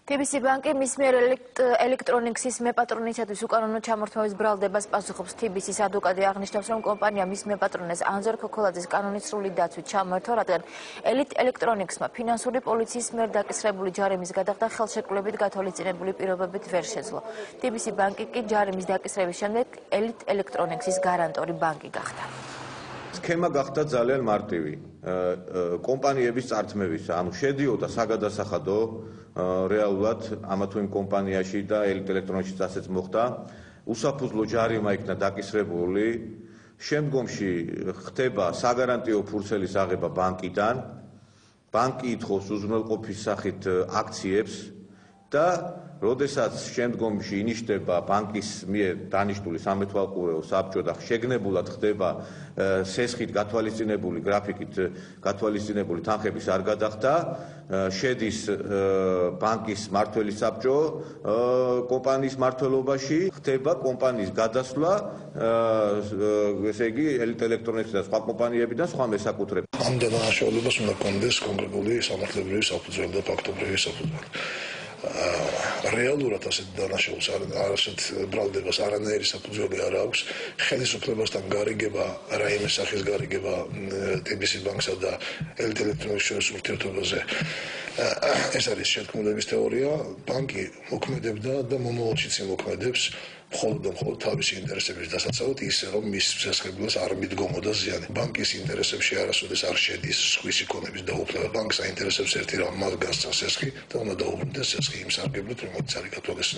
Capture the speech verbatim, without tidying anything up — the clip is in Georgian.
TBC banki მის მიერ ელექტრონიქსის მეპატრონისათვის უკანონო ჩამორთმევის ბრალდებას პასუხობს. TBC-ის ადვოკატი აღნიშნავს, რომ კომპანია მის მეპატრონეს ანზორ ქოქოლაძის კანონის სრული დაცვით ჩამოერთვა, რადგან ელიტ ელექტრონიქსმა ფინანსური პოლიციის მიერ დაკისრებული ჯარიმის გადახდა ხელშეკრულებით გათვალისწინებული პირობებით ვერ შეძლო. TBC banki კი ჯარიმის დაკისრების შემდეგ ელიტ ელექტრონიქსის გარანტორი ბანკი გახდა. სქემა გახდა ძალიან მარტივი. კომპანიების წართმევისა, ანუ შედიოდა საგადასახადო რეალურად ამა თუ იმ კომპანიაში და ელიტ ელექტრონიკში ასეც მოხდა. უსაფუძვლო ჯარიმა იქნა დაკისრებული. შემდგომში ხდება საგარანტიო ფურცელის აღება ბანკიდან. ბანკი ითხოვს უზრუნველყოფის სახით აქციებს და როდესაც შემდგომში ინიშნება ბანკის მიერ დანიშნული სამეთვალყურეო საბჭო და შეგნებულად ხდება სესხით გათვალისწინებული გრაფიკით გათვალისწინებული თანხების არ გადახდა, შედის ბანკის მმართველი საბჭო კომპანიის მმართველობაში, ხდება კომპანიის გადასვლა, ესე იგი ელიტ ელექტრონიქსის და სხვა კომპანიებიდან სხვა მესაკუთრებად. ამ დანაშაულებას უნდა კონდეს კონკრეტული სამართლებრივი საფუძველი და ფაქტობრივი საფუძველი. რეალურად ასეთ დანაშაულს ასეთ ბრალდებას არანაირი საფუძველი არ აქვს. ხელისუფლებასთან გარიგება, რაიმე სახის გარიგება TBC ბანკსა და ელიტ ელექტრონიკის შორის ურთიერთობაზე. ეს არის შეთქმულების თეორია. ბანკი მოქმედებდა და მომავალშიც იმოქმედებს მხოლოდ და მხოლოდ თავისი ინტერესების დასაცავად, ისე რომ მის შესაძლებლობას არ მიდგომოდა ზიანი. ბანკის ინტერესებში არასოდეს არ შედის სხვისი ქონების დაუფლება. ბანკს აინტერესებს ერთი რამ, მას გასცეს სესხი და უნდა დაუბრუნდეს სესხი იმ სარგებლოდ, რომელიც არის გათვალისწინებული.